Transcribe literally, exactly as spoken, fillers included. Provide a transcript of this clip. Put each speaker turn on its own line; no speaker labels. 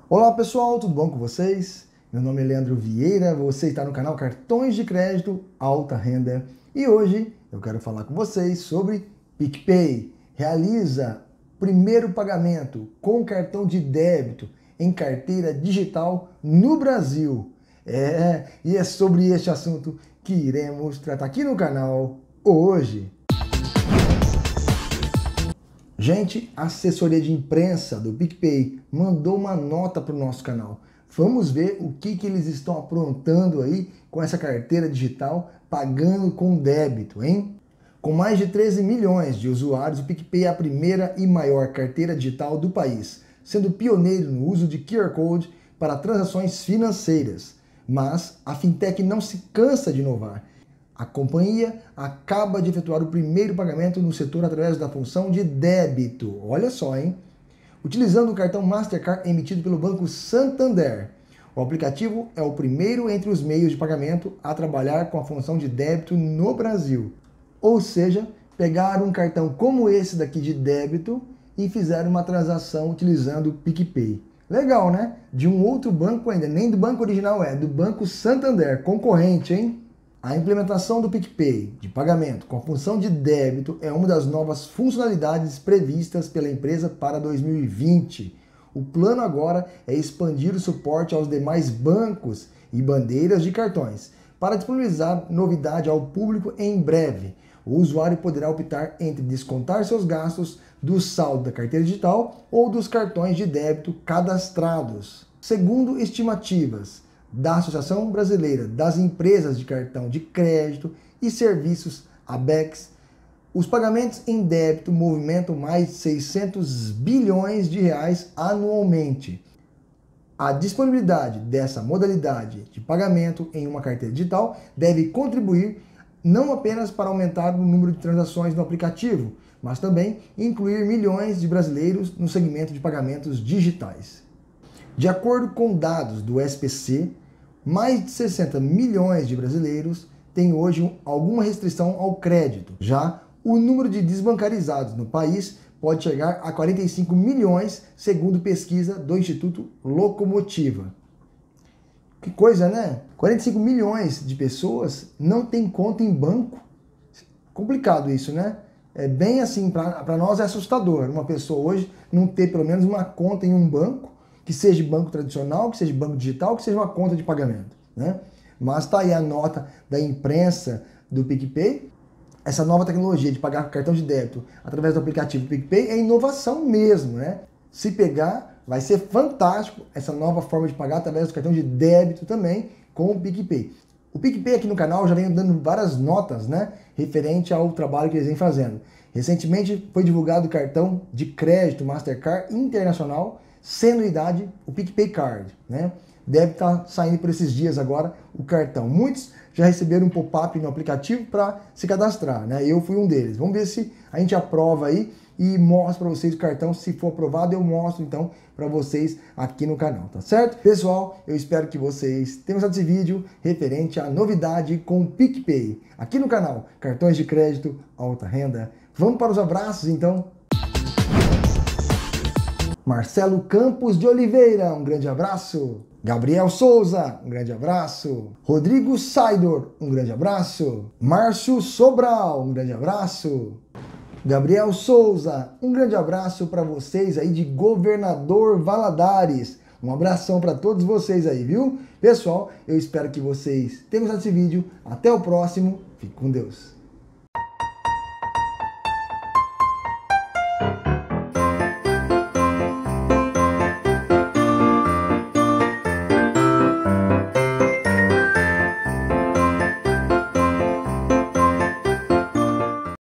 Olá pessoal, tudo bom com vocês? Meu nome é Leandro Vieira, você está no canal Cartões de Crédito Alta Renda e hoje eu quero falar com vocês sobre PicPay. Realiza primeiro pagamento com cartão de débito em carteira digital no Brasil. É, e é sobre este assunto que iremos tratar aqui no canal hoje. Gente, a assessoria de imprensa do PicPay mandou uma nota para o nosso canal. Vamos ver o que, que eles estão aprontando aí com essa carteira digital pagando com débito, hein? Com mais de treze milhões de usuários, o PicPay é a primeira e maior carteira digital do país, sendo pioneiro no uso de Q R Code para transações financeiras. Mas a fintech não se cansa de inovar. A companhia acaba de efetuar o primeiro pagamento no setor através da função de débito. Olha só, hein? Utilizando o cartão Mastercard emitido pelo Banco Santander. O aplicativo é o primeiro entre os meios de pagamento a trabalhar com a função de débito no Brasil. Ou seja, pegaram um cartão como esse daqui de débito e fizeram uma transação utilizando o PicPay. Legal, né? De um outro banco ainda, nem do banco original é, do Banco Santander, concorrente, hein? A implementação do PicPay de pagamento com a função de débito é uma das novas funcionalidades previstas pela empresa para dois mil e vinte. O plano agora é expandir o suporte aos demais bancos e bandeiras de cartões. Para disponibilizar novidade ao público em breve, o usuário poderá optar entre descontar seus gastos do saldo da carteira digital ou dos cartões de débito cadastrados. Segundo estimativas da Associação Brasileira das Empresas de Cartão de Crédito e Serviços, ABECS, os pagamentos em débito movimentam mais de seiscentos bilhões de reais anualmente. A disponibilidade dessa modalidade de pagamento em uma carteira digital deve contribuir não apenas para aumentar o número de transações no aplicativo, mas também incluir milhões de brasileiros no segmento de pagamentos digitais. De acordo com dados do S P C, mais de sessenta milhões de brasileiros têm hoje alguma restrição ao crédito. Já o número de desbancarizados no país pode chegar a quarenta e cinco milhões, segundo pesquisa do Instituto Locomotiva. Que coisa, né? quarenta e cinco milhões de pessoas não têm conta em banco. Complicado isso, né? É bem assim, para nós é assustador. Uma pessoa hoje não ter pelo menos uma conta em um banco, que seja banco tradicional, que seja banco digital, que seja uma conta de pagamento, né? Mas tá aí a nota da imprensa do PicPay. Essa nova tecnologia de pagar com cartão de débito através do aplicativo PicPay é inovação mesmo, né? Se pegar, vai ser fantástico essa nova forma de pagar através do cartão de débito também com o PicPay. O PicPay aqui no canal já vem dando várias notas, né, referente ao trabalho que eles vêm fazendo. Recentemente foi divulgado o cartão de crédito Mastercard Internacional sem anuidade, o PicPay Card, né? Deve estar saindo por esses dias agora o cartão. Muitos já receberam um pop-up no aplicativo para se cadastrar, né? Eu fui um deles. Vamos ver se a gente aprova aí e mostra para vocês o cartão. Se for aprovado, eu mostro então para vocês aqui no canal, tá certo? Pessoal, eu espero que vocês tenham gostado desse vídeo referente à novidade com o PicPay aqui no canal Cartões de Crédito Alta Renda. Vamos para os abraços então. Marcelo Campos de Oliveira, um grande abraço. Gabriel Souza, um grande abraço. Rodrigo Saidor, um grande abraço. Márcio Sobral, um grande abraço. Gabriel Souza, um grande abraço para vocês aí de Governador Valadares. Um abração para todos vocês aí, viu? Pessoal, eu espero que vocês tenham gostado desse vídeo. Até o próximo. Fique com Deus.